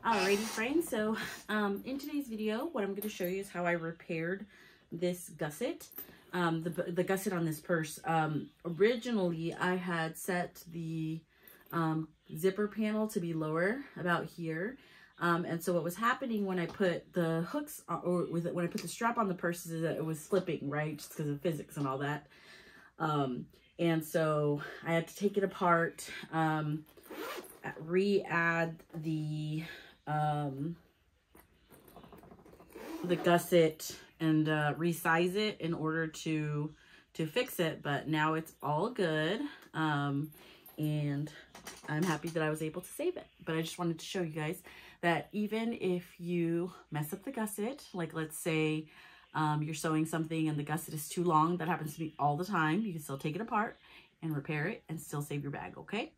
Alrighty friends, so in today's video, what I'm going to show you is how I repaired this gusset, the gusset on this purse. Originally, I had set the zipper panel to be lower, about here. And so what was happening when I put the hooks, when I put the strap on the purse, is that it was slipping, right? Just because of physics and all that. And so I had to take it apart, re-add the gusset and resize it in order to fix it, but now it's all good. And I'm happy that I was able to save it. But I just wanted to show you guys that even if you mess up the gusset, like let's say you're sewing something and the gusset is too long, that happens to me all the time, you can still take it apart and repair it and still save your bag, okay?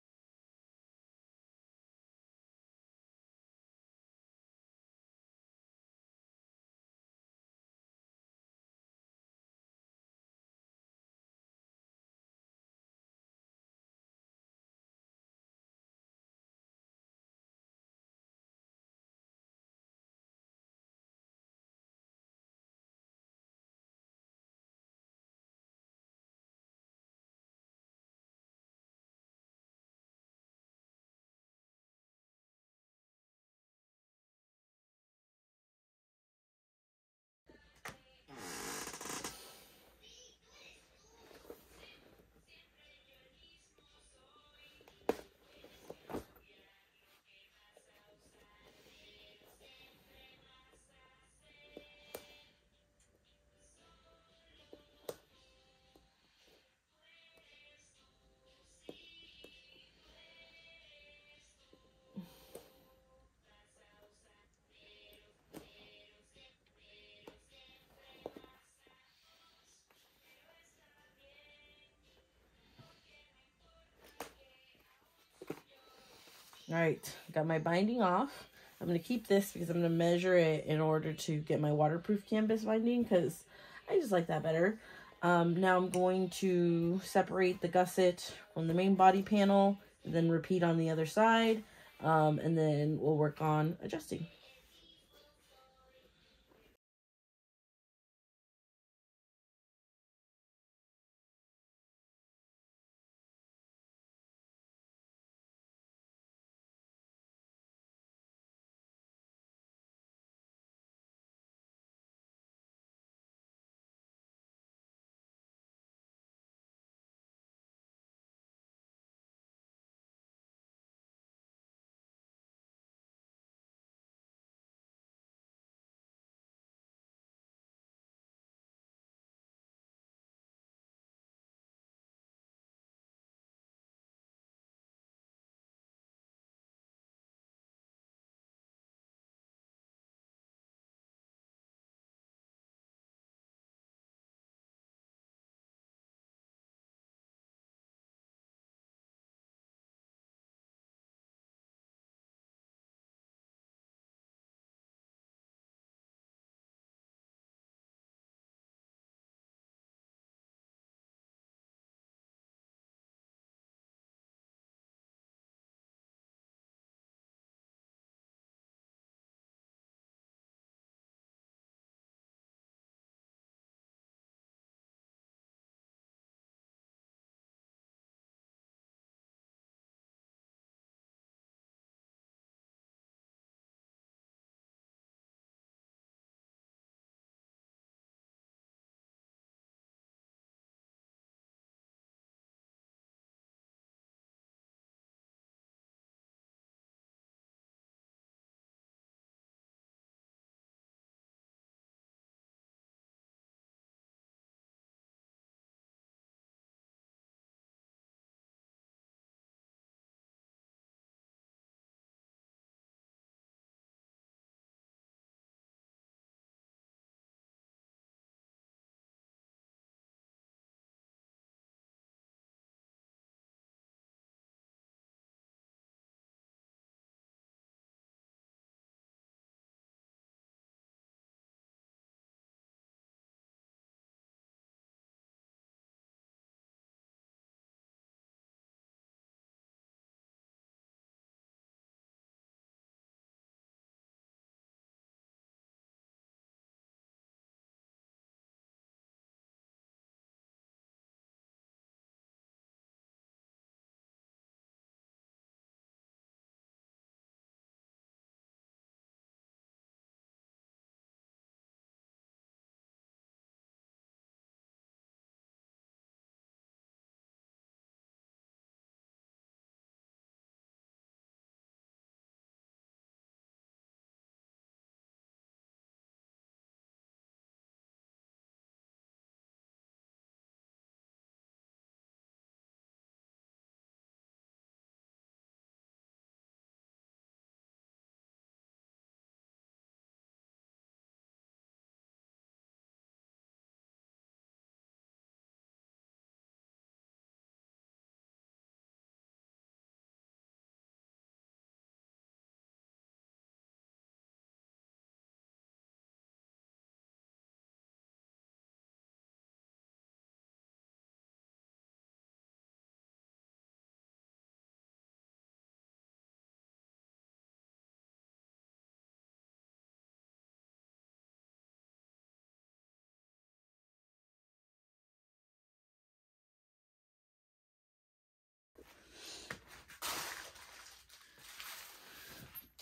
All right, got my binding off. I'm going to keep this because I'm going to measure it in order to get my waterproof canvas binding because I just like that better. Now I'm going to separate the gusset from the main body panel and then repeat on the other side. And then we'll work on adjusting.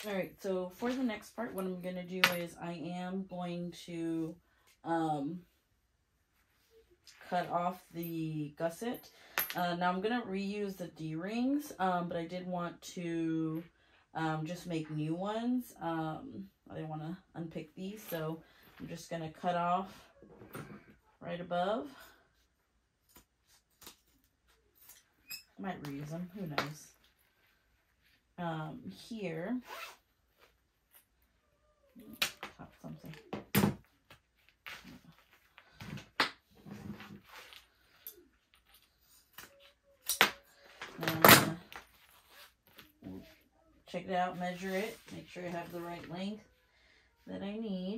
All right, so for the next part, what I'm going to do is I am going to cut off the gusset. Now I'm going to reuse the D-rings, but I did want to just make new ones. I didn't want to unpick these, so I'm just going to cut off right above. I might reuse them, who knows. Here, top something. Check it out, measure it, make sure I have the right length that I need.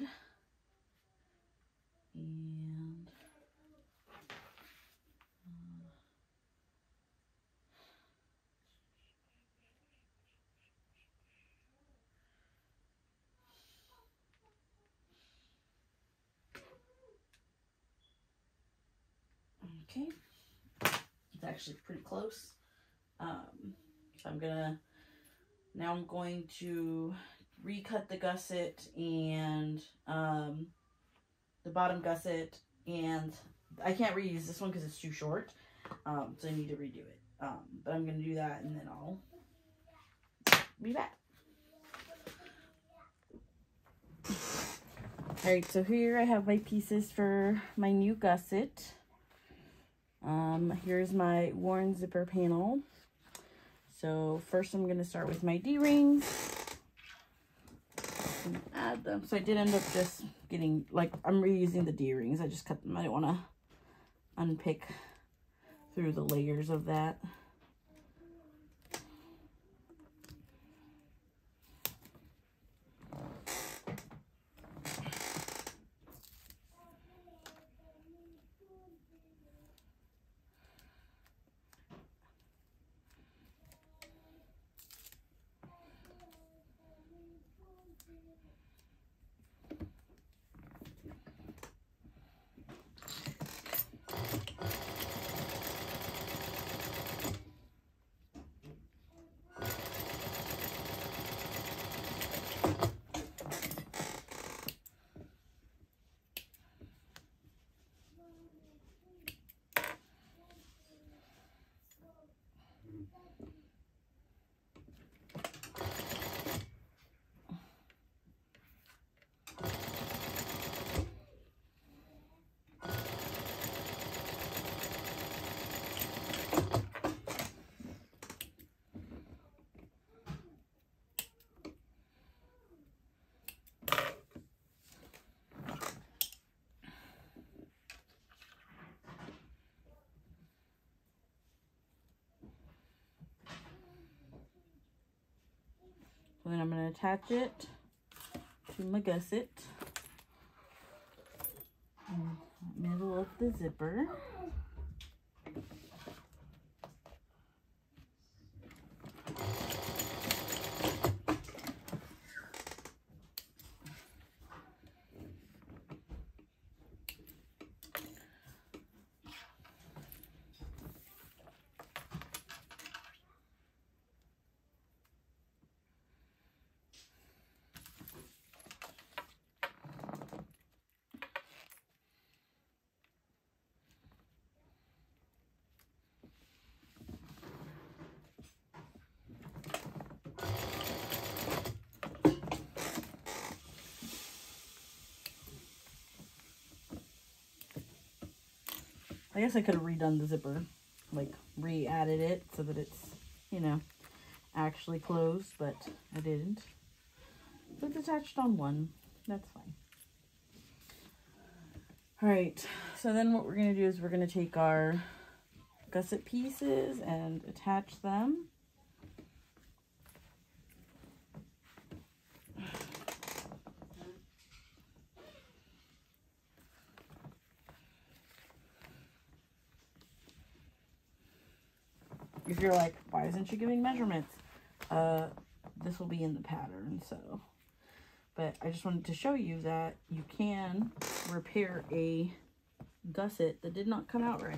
And okay, it's actually pretty close. So now I'm going to recut the gusset and the bottom gusset, and I can't reuse this one because it's too short, so I need to redo it. But I'm going to do that and then I'll be back. Alright, so here I have my pieces for my new gusset. Here's my worn zipper panel. So first I'm going to start with my D-rings and add them. So I did end up just getting, like, I'm reusing the D-rings. I just cut them. I didn't want to unpick through the layers of that. So then I'm going to attach it to my gusset. Middle of the zipper. I guess I could have redone the zipper, like re-added it so that it's, you know, actually closed, but I didn't. So it's attached on one. That's fine. All right, so then what we're going to do is we're going to take our gusset pieces and attach them. If you're like, why isn't she giving measurements? This will be in the pattern, so. But I just wanted to show you that you can repair a gusset that did not come out right.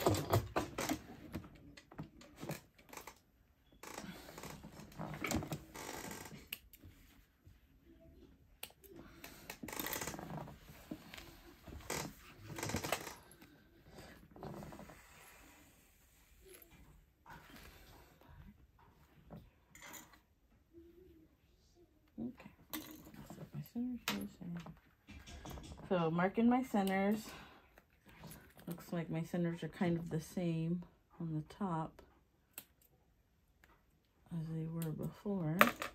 So marking my centers. Looks like my centers are kind of the same on the top as they were before.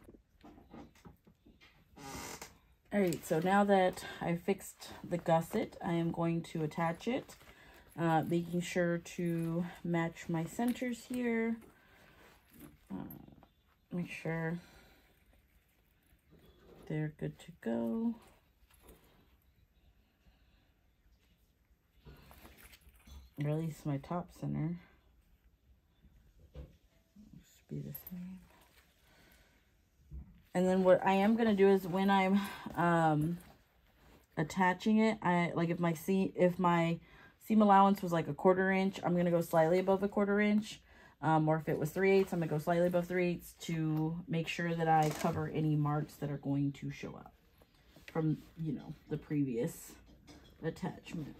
Alright, so now that I fixed the gusset, I am going to attach it, making sure to match my centers here. Make sure they're good to go. Or at least my top center should be the same. And then what I am gonna do is when I'm attaching it, if my seam allowance was like a 1/4 inch, I'm gonna go slightly above a 1/4 inch. Or if it was 3/8, I'm gonna go slightly above 3/8 to make sure that I cover any marks that are going to show up from, you know, the previous attachment.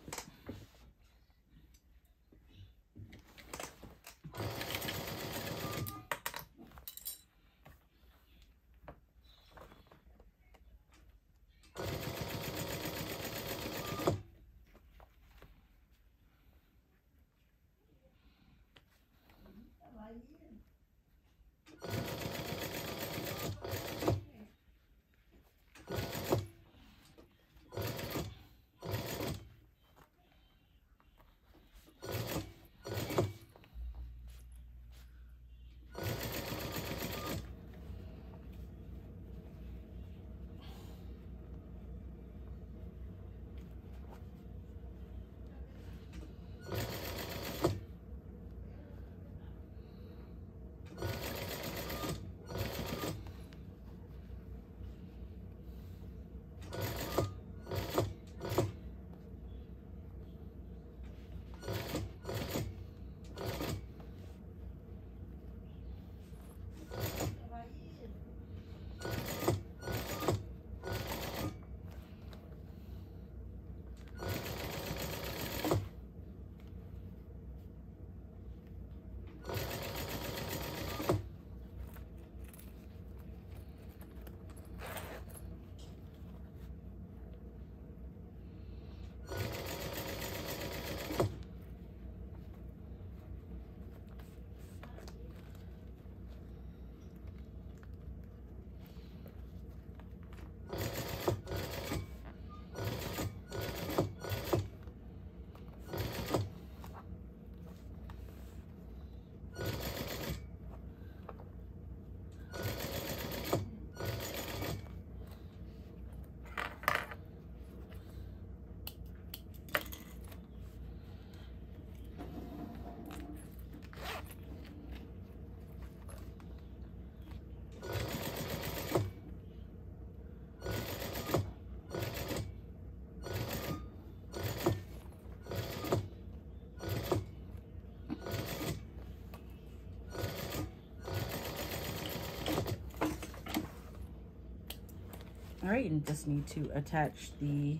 All right, and just need to attach the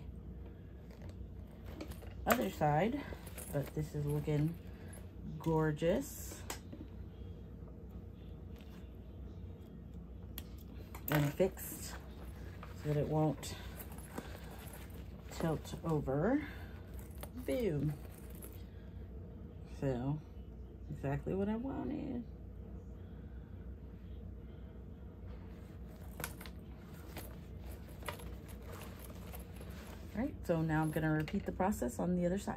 other side, but this is looking gorgeous and fixed so that it won't tilt over. Boom. So exactly what I wanted. All right, so now I'm gonna repeat the process on the other side.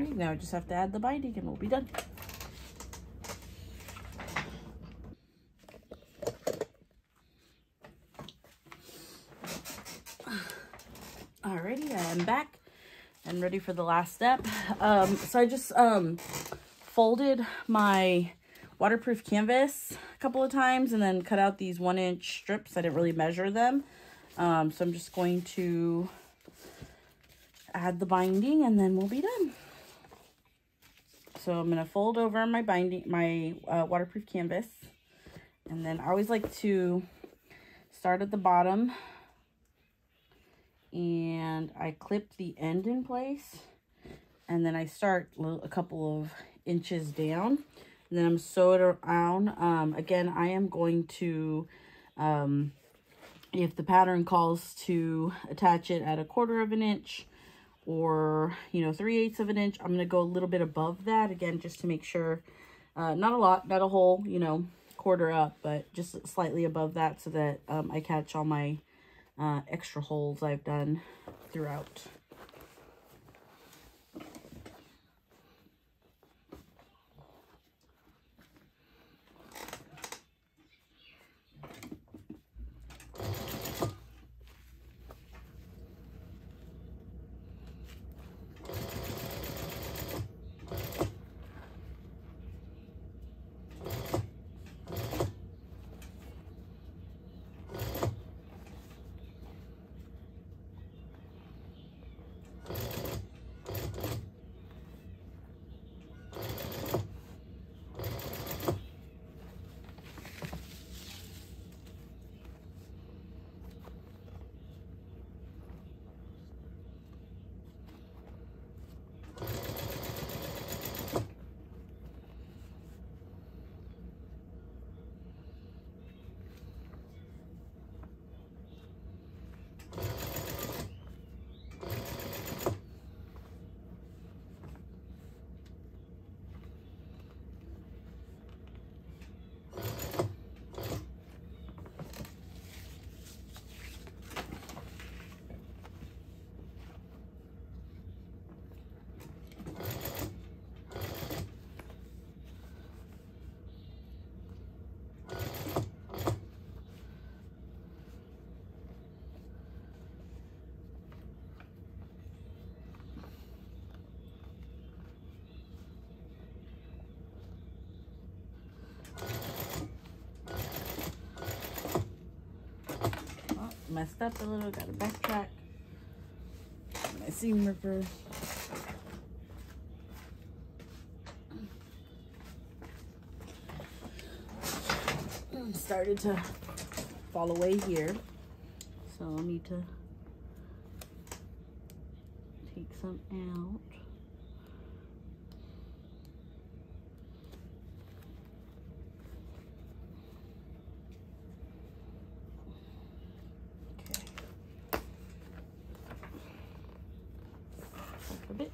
Okay, now I just have to add the binding and we'll be done. Alrighty, I am back and ready for the last step. So I just folded my waterproof canvas a couple of times and then cut out these 1-inch strips. I didn't really measure them. So I'm just going to add the binding and then we'll be done. So I'm going to fold over my binding, my waterproof canvas. And then I always like to start at the bottom and I clip the end in place. And then I start a couple of inches down. And then I'm sew it around. Again, I am going to, if the pattern calls to attach it at 1/4 of an inch, or 3/8 of an inch, I'm going to go a little bit above that again, just to make sure, not a lot, not a whole 1/4 up, but just slightly above that, so that I catch all my extra holes I've done throughout. Messed up a little, gotta backtrack. My seam ripper. Started to fall away here, so I'll need to take some out. A bit.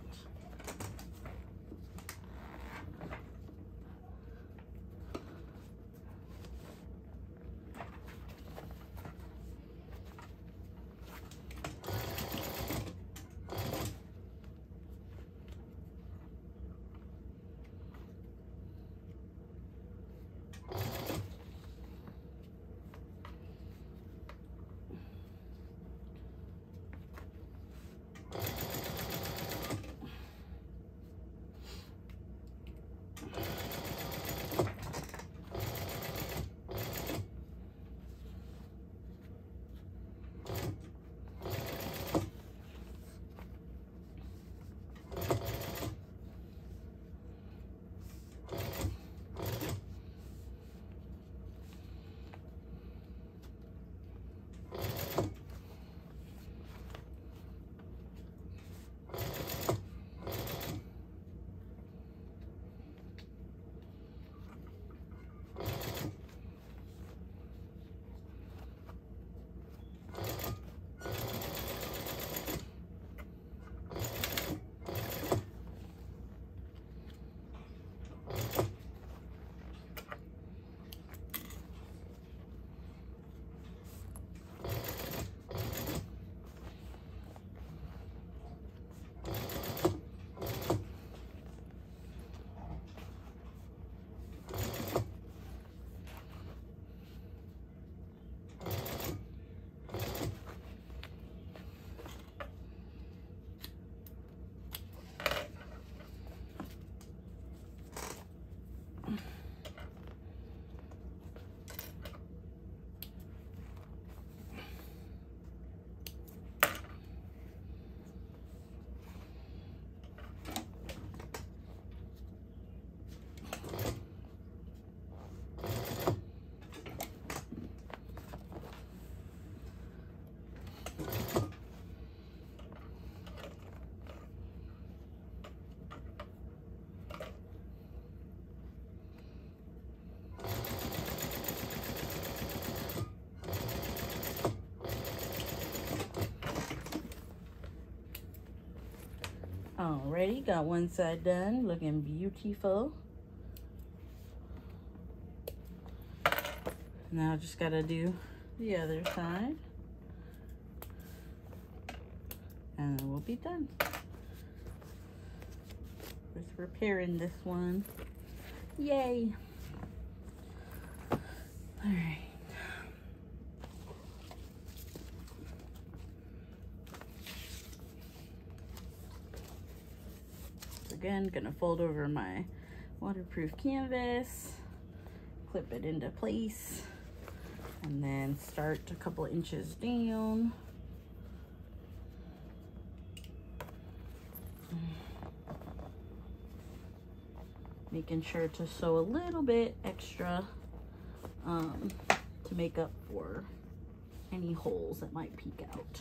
Alrighty, got one side done, looking beautiful. Now just gotta do the other side, and then we'll be done with repairing this one. Yay! Alright. Again, gonna fold over my waterproof canvas, clip it into place, and then start a couple inches down. Making sure to sew a little bit extra to make up for any holes that might peek out.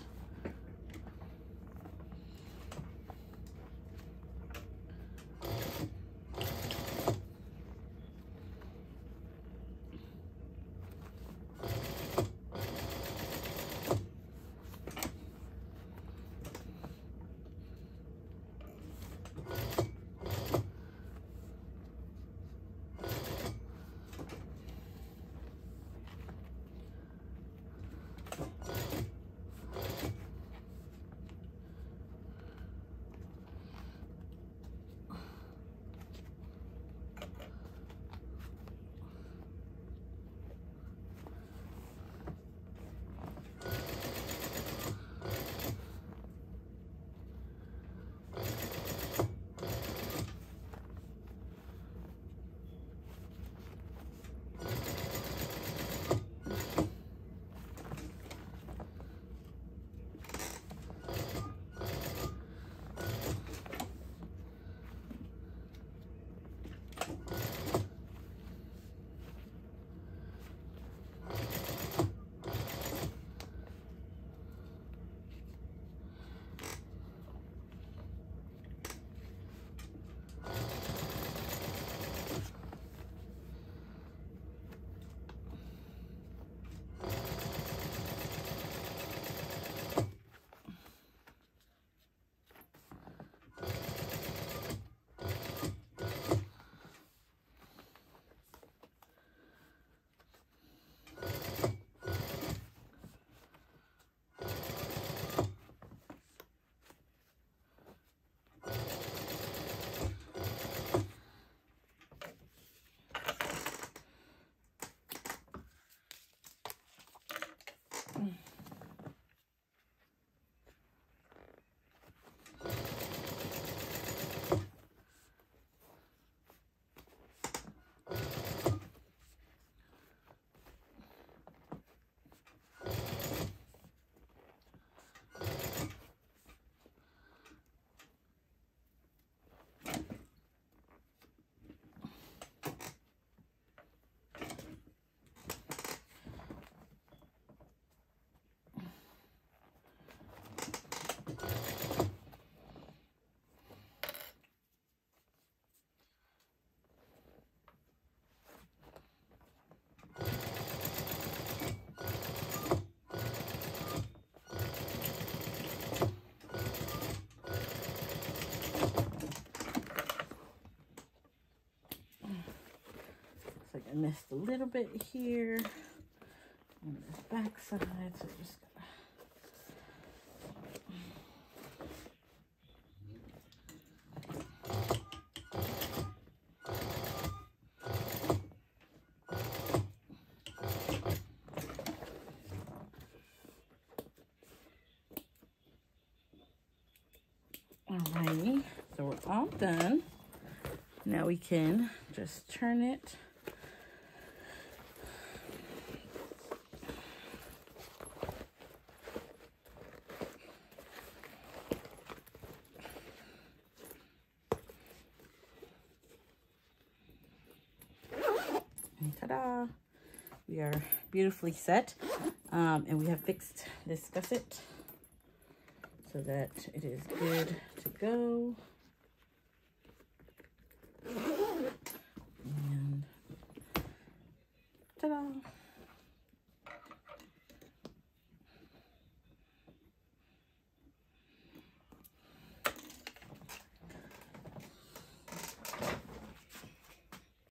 I missed a little bit here on this back side, so just alrighty, so we're all done. Now we can just turn it. Ta-da! We are beautifully set, and we have fixed this gusset so that it is good to go. And ta-da!